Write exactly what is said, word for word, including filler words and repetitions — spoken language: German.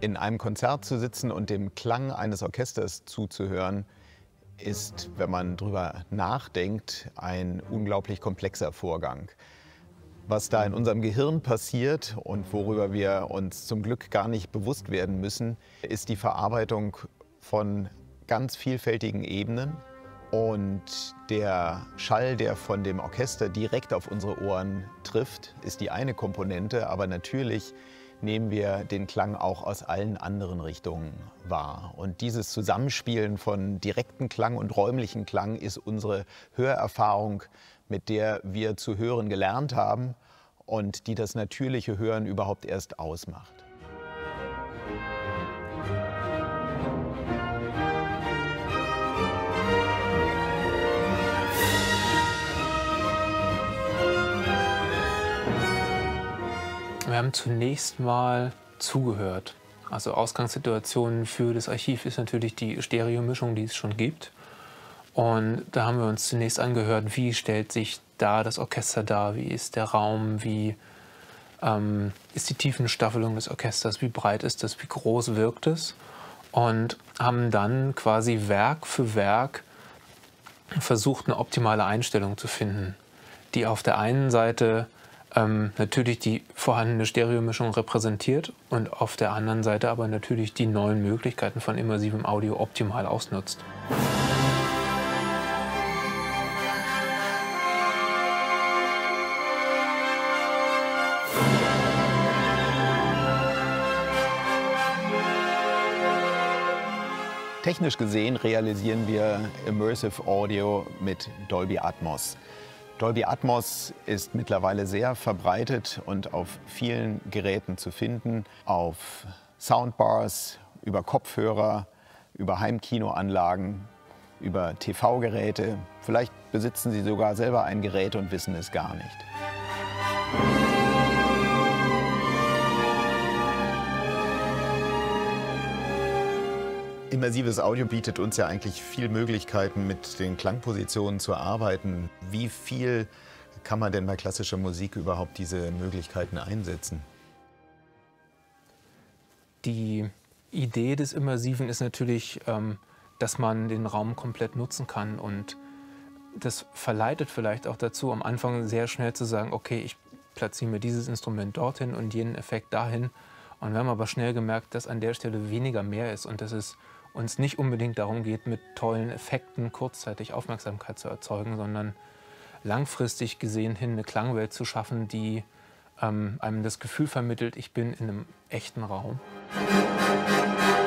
In einem Konzert zu sitzen und dem Klang eines Orchesters zuzuhören, ist, wenn man drüber nachdenkt, ein unglaublich komplexer Vorgang. Was da in unserem Gehirn passiert und worüber wir uns zum Glück gar nicht bewusst werden müssen, ist die Verarbeitung von ganz vielfältigen Ebenen. Und der Schall, der von dem Orchester direkt auf unsere Ohren trifft, ist die eine Komponente, aber natürlich nehmen wir den Klang auch aus allen anderen Richtungen wahr. Und dieses Zusammenspielen von direktem Klang und räumlichem Klang ist unsere Hörerfahrung, mit der wir zu hören gelernt haben und die das natürliche Hören überhaupt erst ausmacht. Wir haben zunächst mal zugehört. Also Ausgangssituation für das Archiv ist natürlich die Stereomischung, die es schon gibt. Und da haben wir uns zunächst angehört, wie stellt sich da das Orchester dar, wie ist der Raum, wie ähm, ist die Tiefenstaffelung des Orchesters, wie breit ist es, wie groß wirkt es. Und haben dann quasi Werk für Werk versucht, eine optimale Einstellung zu finden, die auf der einen Seite Ähm, natürlich die vorhandene Stereomischung repräsentiert und auf der anderen Seite aber natürlich die neuen Möglichkeiten von immersivem Audio optimal ausnutzt. Technisch gesehen realisieren wir Immersive Audio mit Dolby Atmos. Dolby Atmos ist mittlerweile sehr verbreitet und auf vielen Geräten zu finden, auf Soundbars, über Kopfhörer, über Heimkinoanlagen, über T V-Geräte. Vielleicht besitzen Sie sogar selber ein Gerät und wissen es gar nicht. Immersives Audio bietet uns ja eigentlich viele Möglichkeiten, mit den Klangpositionen zu arbeiten. Wie viel kann man denn bei klassischer Musik überhaupt diese Möglichkeiten einsetzen? Die Idee des Immersiven ist natürlich, dass man den Raum komplett nutzen kann. Und das verleitet vielleicht auch dazu, am Anfang sehr schnell zu sagen, okay, ich platziere mir dieses Instrument dorthin und jenen Effekt dahin. Und wir haben aber schnell gemerkt, dass an der Stelle weniger mehr ist und dass es uns nicht unbedingt darum geht, mit tollen Effekten kurzzeitig Aufmerksamkeit zu erzeugen, sondern langfristig gesehen hin eine Klangwelt zu schaffen, die ähm, einem das Gefühl vermittelt, ich bin in einem echten Raum.